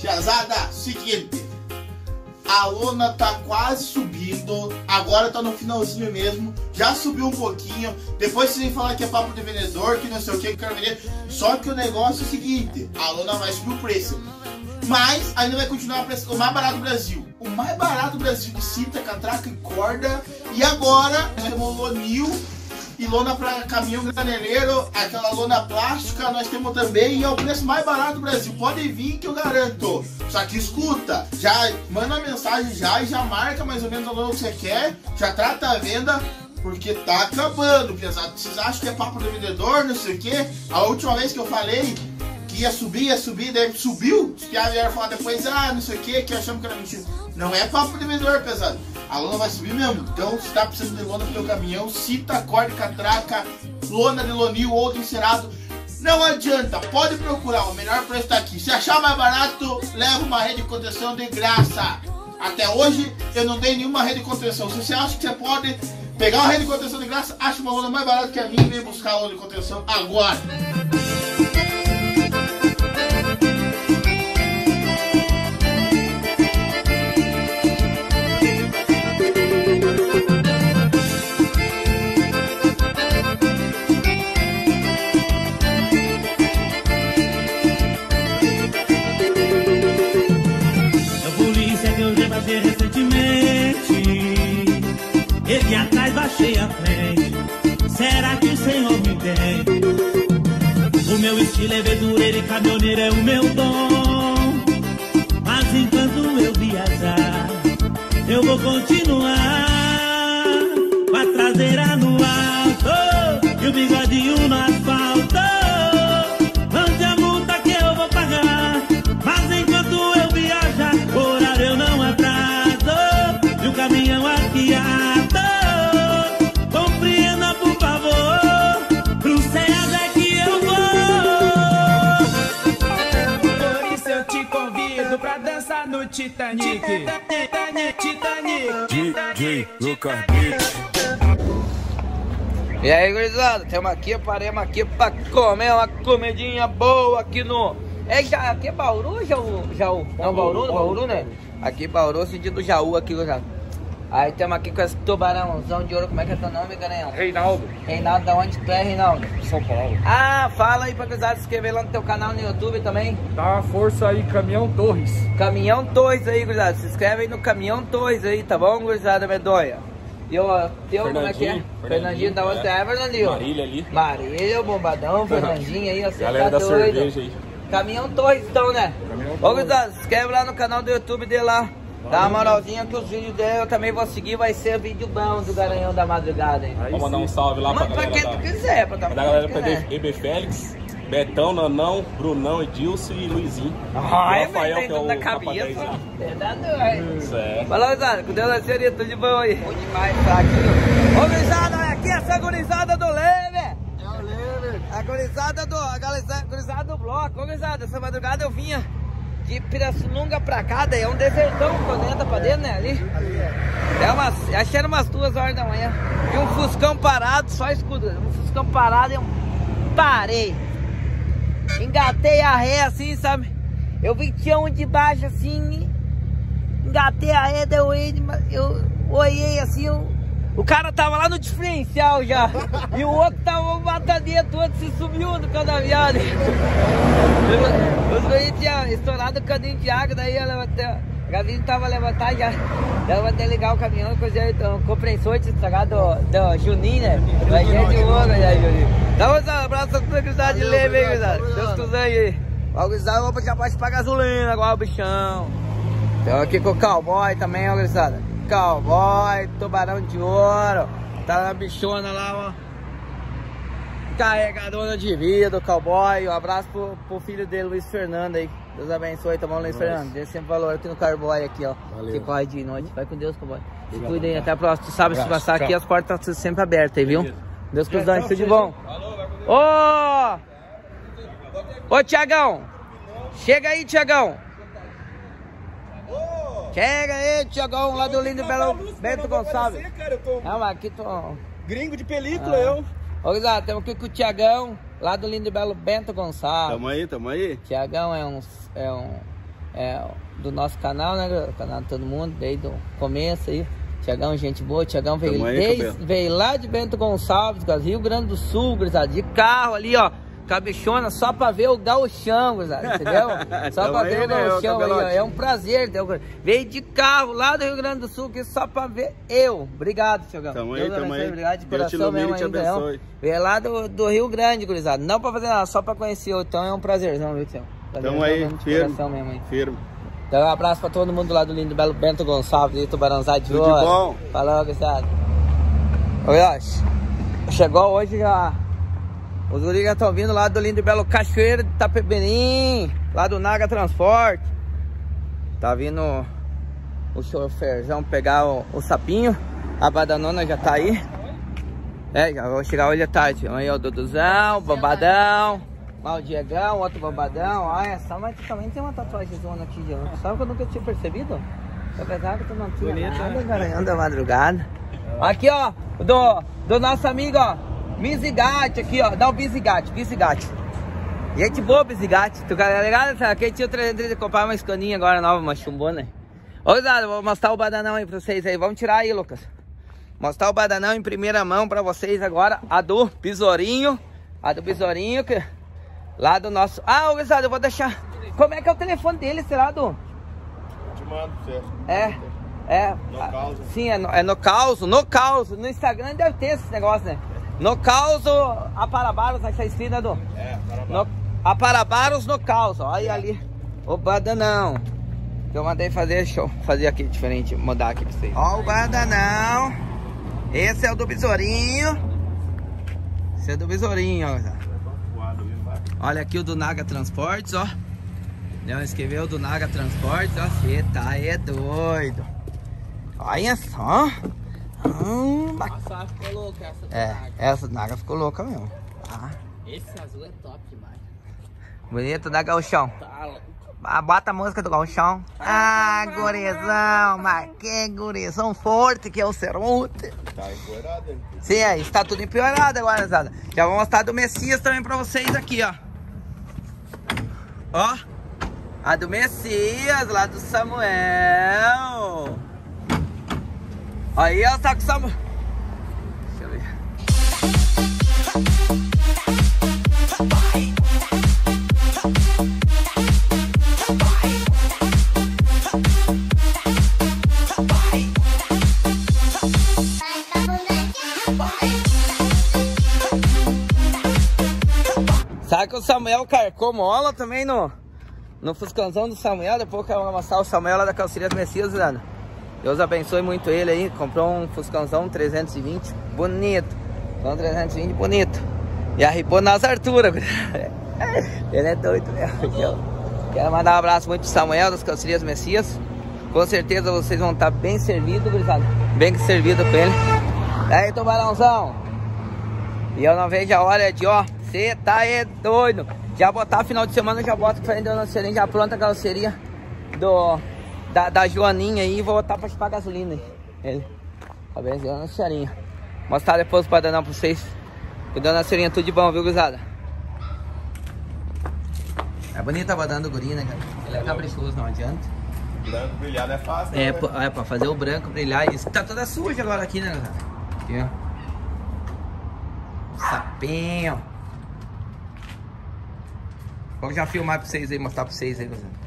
Piazada, seguinte, a lona tá quase subindo, agora tá no finalzinho mesmo, já subiu um pouquinho, depois vocês vêm falar que é papo de vendedor, que não sei o que, quero vender, só que o negócio é o seguinte, a lona vai subir o preço, mas ainda vai continuar o preço, o mais barato do Brasil, de cinta, catraca e corda, e agora nós temos lonil, e lona para caminhão graneleiro, aquela lona plástica nós temos também, e é o preço mais barato do Brasil. Pode vir que eu garanto. Só que escuta, já manda uma mensagem já e já marca mais ou menos a lona que você quer, já trata a venda, porque tá acabando, pesado. Vocês acham que é papo do vendedor, não sei o que? A última vez que eu falei que ia subir, daí subiu, os piados vieram falar depois, não sei o que achamos que era mentira. Não é papo de vendedor, pesado. A lona vai subir mesmo. Então, se tá precisando de lona pro teu caminhão, cita, corda, catraca, lona de lonil ou de encerado, não adianta, pode procurar, o melhor preço tá aqui. Se achar mais barato, leva uma rede de contenção de graça. Até hoje, eu não dei nenhuma rede de contenção. Se você acha que você pode pegar uma rede de contenção de graça, acha uma lona mais barata que a minha e vem buscar a lona de contenção agora. Recentemente, ele atrás, baixei a frente. Será que o Senhor me entende? O meu estilo é verdureiro e caminhoneiro é o meu dom. Mas enquanto eu viajar, eu vou continuar com a traseira no alto e o bigodinho no asfalto. Mande a multa que eu vou pagar, mas enquanto eu viajar, horário eu não atraso e o caminhão arqueado. Compreenda, por favor, pro Ceas é que eu vou. Por isso eu te convido pra dançar no Titanic. DJ Lucas Beat. E aí, gurizada, estamos aqui, paremos aqui pra comer uma comidinha boa aqui no... aqui é Bauru, Jaú? Não, Bauru, né? Aqui Bauru, sentido Jaú aqui, gurizada. Aí estamos aqui com esse tubarãozão de ouro, como é que é teu nome, Garanhão? Reinaldo. Reinaldo, da onde tu é, Reinaldo? São Paulo. Ah, fala aí pra gurizada se inscrever lá no teu canal no YouTube também. Dá uma força aí, Caminhão Torres. Caminhão Torres aí, gurizada, se inscreve aí no Caminhão Torres aí, tá bom, gurizada medonha? E eu, como é que é? Fernandinho, da onde é, Fernandinho? Marília ali. Marília, o Bombadão, Fernandinho aí, ó, você galera tá da doido. cerveja aí. Caminhão Torres então, né? Ô, gurizada, se inscreve lá no canal do YouTube dele lá. Dá uma moralzinha que os vídeos dele eu também vou seguir, vai ser vídeo bom do Garanhão da Madrugada, hein? Vamos mandar um salve lá pra quem tu quiser, pra da galera pra EB Félix, Betão, Nanão, Brunão, Edilson e Luizinho. Ai, o Rafael, que é o na cabeça. É. Fala, gurizada, com Deus na seria, tudo de bom aí. Bom demais, tá aqui. Ô, gurizada, olha aqui essa gurizada do Leve. É o Leve. A gurizada do bloco. Ô, gurizada, essa madrugada eu vinha de Pirassununga pra cá, daí é um desertão quando entra pra dentro, né? Ali. Acho que era umas 2 horas da manhã. E um Fuscão parado, só escudo. Um Fuscão parado e eu parei. Engatei a ré assim, sabe? Eu vi que tinha um de baixo assim. Engatei a ré, daí eu olhei assim. O cara tava lá no diferencial já. E o outro tava matadinho, o outro se sumiu no canaviado. Os dois tinham estourado o caninho de água, daí a gavinha tava levantada já. Daí eu vou até ligar o caminhão, coisa então, compressor de estragado do Juninho, né? Vai ser de ouro, né, Juninho? Dá um abraço a toda a gurizada de Leve, hein, gurizada? Deus quiser aí. Ó, gurizada, vou puxar parte pra gasolina agora, o bichão. Tô aqui com o cowboy também, ó, gurizada. Cowboy, tubarão de ouro. Tá na bichona lá, ó. Carregadora de vida, cowboy. Um abraço pro filho dele, Luiz Fernando aí. Deus abençoe, tá bom, Luiz Fernando? Dê sempre valor aqui no Carboy aqui, ó. Valeu. Que corre de noite. Vai com Deus, cowboy. Se cuida aí, até a próxima. Tu sabe, se passar aqui, as portas estão sempre abertas aí, viu? Deus com os dons, tudo de bom. Ô, Tiagão. Chega aí, Tiagão. Chega aí, Tiagão, lá do lindo Belo Bento Gonçalves. Não, mas aqui tô... Gringo de película, eu. Ô, gurizada, estamos aqui com o Tiagão, lá do lindo Belo Bento Gonçalves. Tamo aí. Tiagão é do nosso canal, né? O canal de todo mundo, desde o começo aí. Tiagão, gente boa. Tiagão veio lá de Bento Gonçalves, Rio Grande do Sul, gurizada, de carro ali, ó. Cabichona, só pra ver o gauchão, gurizada, entendeu? Só pra ver o gauchão aí, ó. É um prazer, veio de carro lá do Rio Grande do Sul, que só pra ver eu. Obrigado, Tiagão. Tamo aí. Obrigado de coração mesmo aí, então. Veio lá do Rio Grande, gurizada. Não pra fazer nada, só pra conhecer eu. Então é um prazerzão, viu, Tiagão? Tamo aí, firme. Então um abraço pra todo mundo lá do lindo belo Bento Gonçalves e Tubarãozade de Tudo Ouro. bom? Falou, gurizada. Olha, chegou hoje já. Os guris já estão vindo lá do lindo e belo Cachoeira de Itapebenim, lá do Naga Transporte. Tá vindo o choferzão pegar o sapinho. A badanona já tá aí. Já vou chegar hoje à tarde. Aí o Duduzão, o Bambadão, lá o Diegão, outro Bambadão. Olha só, mas também tem uma tatuagem zona aqui, Diego. Sabe que eu nunca tinha percebido? Apesar que tu não tinha nada, garanhando a madrugada. Aqui, ó, do nosso amigo, ó. Bizigate aqui, ó. Dá o Bizigate. Gente boa, Bizigate. Tu tá ligado? Aqui tinha o 300 de comprar uma escaninha agora nova, uma chumbona. Ô, Zado, vou mostrar o badanão aí pra vocês aí. Vamos tirar aí, Lucas. Mostrar o badanão em primeira mão pra vocês agora. A do Besourinho. Que lá do nosso... Ah, ô, Zado, eu vou deixar... Como é que é o telefone dele, será, Du? Te mando, você. No Causo. Sim, é no Causo. No Instagram deve ter esse negócio, né? No Causo, Aparabaros, vai estar escrito, né, Du? Aparabaros no Causo. Olha ali o badanão que eu mandei fazer. Deixa eu fazer aqui diferente, mudar aqui pra vocês. Ó o badanão. Esse é o do Besourinho. Olha aqui o do Naga Transportes, ó. Não escreveu o do Naga Transportes, ó. Você tá doido. Olha só. Essa ficou louca, essa Naga ficou louca mesmo. Esse azul é top demais. Bonito da Gauchão. Tá. Bota a música do Gauchão. Gurizão, mas que gurizão forte que é o Ceronte. Tá empoeirado, hein? Sim, aí está tudo empiorado agora, gurizada. Já vou mostrar do Messias também pra vocês aqui, ó. Ó, a do Messias, lá do Samuel. Aí ela tá com o Samuel. Deixa eu ver. Sabe que o Samuel carcou mola também no Fuscãozão do Samuel. Depois que eu vou mostrar o Samuel lá da Calceria do Messias, Leandro. Deus abençoe muito ele aí. Comprou um Fuscãozão 320 bonito. Então 320 bonito. E arribou nas alturas. Ele é doido mesmo. Quero mandar um abraço muito pro Samuel das Calcerias do Messias. Com certeza vocês vão estar bem servidos, gurizada. Bem servido com ele. E aí, tubarãozão. E eu não vejo a hora de, ó, você tá doido. Já botar final de semana, já boto que ainda na serinha, já pronta a carroceria da Joaninha aí. Vou botar pra chupar gasolina aí. Ele. Tá bem, na serinha. Mostrar depois o badanão pra vocês. Cuidando da serinha, tudo de bom, viu, gurizada? É bonita a badana do guri, né, cara? Ele é caprichoso, não adianta. Branco brilhar não é fácil, É, né? pra fazer o branco brilhar. Isso tá toda suja agora aqui, né, gurizada? Aqui, ó. Sapinho. Vou já filmar pra vocês aí, mostrar pra vocês aí, gurizada.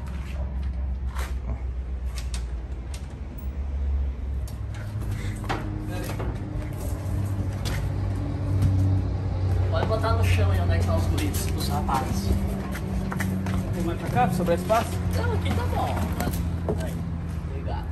Pode botar no chão aí onde é que tá os guris, os rapazes. Tem mais pra cá, pra sobrar espaço? Não, aqui tá bom. Aí, obrigado.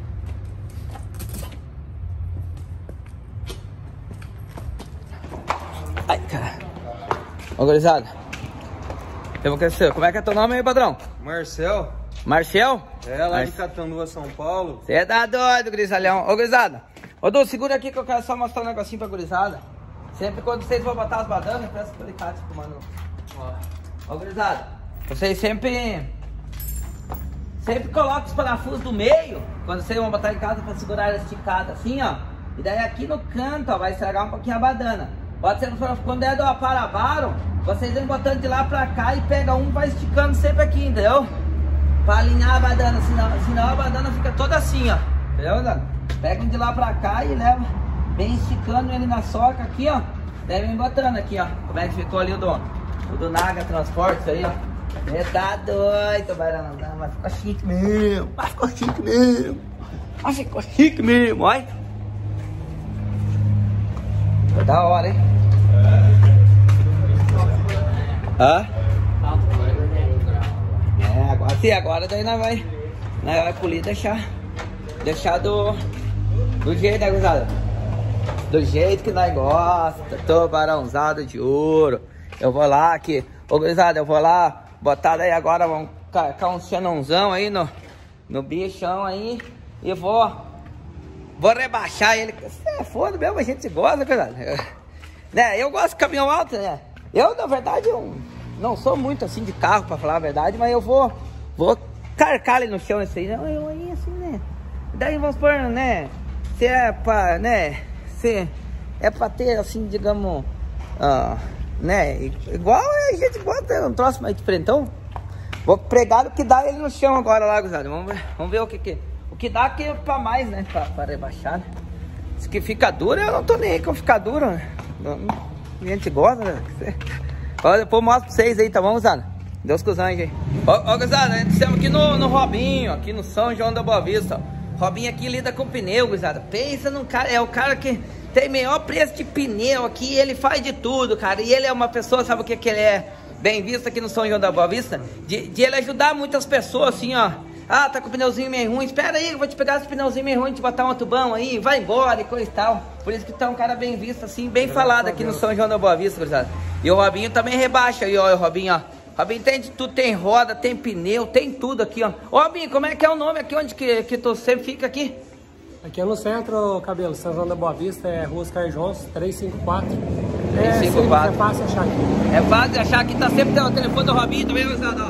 Ai, cara. Ô, gurizada. Como é que é teu nome aí, padrão? Marcel. Marcel? É, lá de Catanduva, São Paulo. Você tá doido, grisalhão. Ô, gurizada. Ô, Du, segura aqui que eu quero só mostrar um negocinho pra gurizada. Sempre quando vocês vão botar as badanas, peço pro alicate pro mano. Ó, gurizada. Vocês sempre colocam os parafusos do meio, quando vocês vão botar em casa pra segurar ela esticada, assim, ó. E daí aqui no canto, ó, vai estragar um pouquinho a badana. Pode ser quando é do Aparabaro, vocês vão botando de lá pra cá e pega um, vai esticando sempre aqui, entendeu? pra alinhar a badana, senão a badana fica toda assim, ó. Entendeu, Zana? Pega de lá pra cá e leva bem esticando ele na soca aqui, ó. Deve ir botando aqui, ó. Como é que ficou ali o do Naga Transportes aí, ó. Você tá doido, Barão. Mas ficou chique mesmo. Mas ficou chique mesmo. Mas ficou chique mesmo, olha. Foi da hora, hein? Hã? É, agora sim, agora daí nós vai polir, deixar do jeito, né, gurizada? Do jeito que nós gosta, tubarãozado de ouro. Eu vou lá aqui, ô gurizada, eu vou lá botar daí agora, vamos carcar um xenonzão aí no bichão aí. E vou rebaixar ele. É foda mesmo, a gente gosta, gurizada. Né, eu gosto de caminhão alto, né? Eu, na verdade, não sou muito assim de carro, pra falar a verdade, mas eu vou carcar ele no chão esse aí, né? Eu aí assim, né? Daí vamos supor, né? Se é pra, né? Se é pra ter assim, digamos, né? Igual a gente gosta, um troço mais diferente. Então, vou pregar o que dá ele no chão agora lá, gurizada. Vamos ver o que dá aqui pra mais, né? Pra rebaixar, né? Se que fica duro, eu não tô nem aí com ficar duro, né? A gente gosta, né? Olha, depois eu mostro pra vocês aí, tá bom, gurizada? Deus com os anjos aí. Ó, gurizada, estamos aqui no Robinho, aqui no São João da Boa Vista, ó. Robinho aqui lida com pneu, gurizada. Pensa num cara, é o cara que tem melhor preço de pneu aqui, ele faz de tudo, cara. E ele é uma pessoa, sabe o que ele é? Bem visto aqui no São João da Boa Vista, de ele ajudar muitas pessoas, assim, ó. Ah, tá com o pneuzinho meio ruim, espera aí, eu vou te pegar esse pneuzinho meio ruim, te botar um tubão aí, vai embora e coisa e tal. Por isso que tá um cara bem visto, assim, bem falado aqui no São João da Boa Vista, gurizada. E o Robinho também rebaixa aí, ó, o Robinho, ó. Robinho tem de tudo, tem roda, tem pneu, tem tudo aqui, ó. Ô, Robinho, como é que é o nome aqui, onde que tu sempre fica aqui? Aqui é no centro, Cabelo, São João da Boa Vista, é Rua Oscar Jones, 354. 354. É fácil achar aqui. É fácil achar aqui, tá sempre o telefone do Robinho também, gurizada, ó.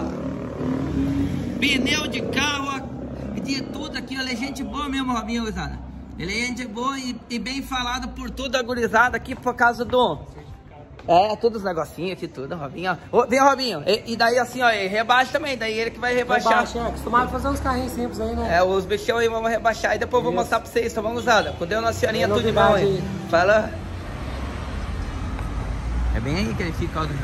Pneu de carro, ó, de tudo aqui, ó. Ele é gente boa mesmo, Robinho, gurizada. Ele é gente boa e bem falado por toda a gurizada aqui por causa do... É, todos os negocinhos aqui, tudo, Robinho, ó. Vem, Robinho. E daí assim, ó, rebaixa também, daí ele que vai rebaixar. Rebaixa, é acostumado a fazer uns carrinhos simples aí, né? É, os bichão aí vamos rebaixar e depois eu vou mostrar pra vocês, tá bom, usada? Com Deus, Nossa Senhorinha, tudo de bom aí. Fala. É bem aí que ele fica, ó,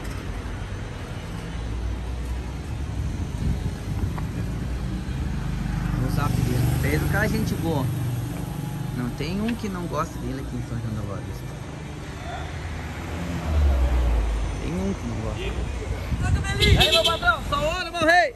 vou usar dele. Fez o cara gente boa. Não tem um que não gosta dele aqui em São João da Boa Vista. Tem um que não gosta. E aí, meu patrão, só hora, meu rei!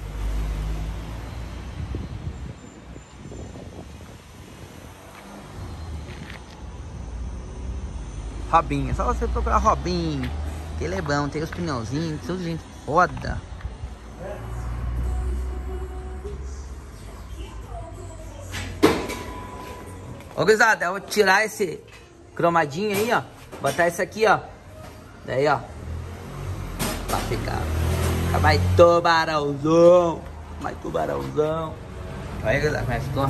Robinho, é só você procurar Robinho, que ele é bom, tem os pneuzinhos, tudo gente foda. Ô, gurizada, eu vou tirar esse cromadinho aí, ó, botar esse aqui, ó, daí, ó, pra ficar mais tubarãozão, Olha, gurizada, como é que ficou?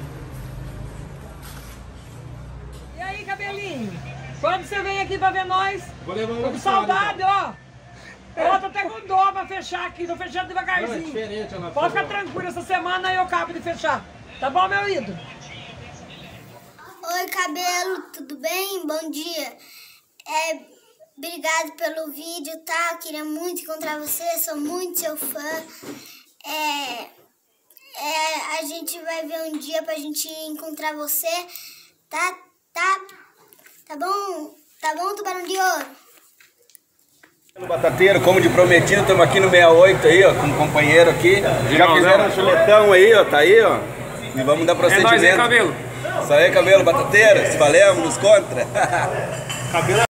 E aí, cabelinho? Quando você vem aqui pra ver nós? Tô com saudade, ó. Ó, tô até com dó pra fechar aqui, tô fechando devagarzinho. Pode ficar tranquilo, essa semana eu acabo de fechar. Tá bom, meu ídolo? Oi, Cabelo, tudo bem? Bom dia. Obrigado pelo vídeo, tá? Eu queria muito encontrar você, sou muito seu fã. A gente vai ver um dia pra gente encontrar você, tá? Tá bom, Tubarão de Ouro? Batateiro, como de prometido, estamos aqui no 68 aí, ó, com um companheiro aqui. Já fizeram um chuletão aí, ó, tá aí, ó. E vamos dar procedimento. É nóis, hein, Cabelo? Isso aí, Cabelo, batateiro, se valemos, nos contra. Cabelo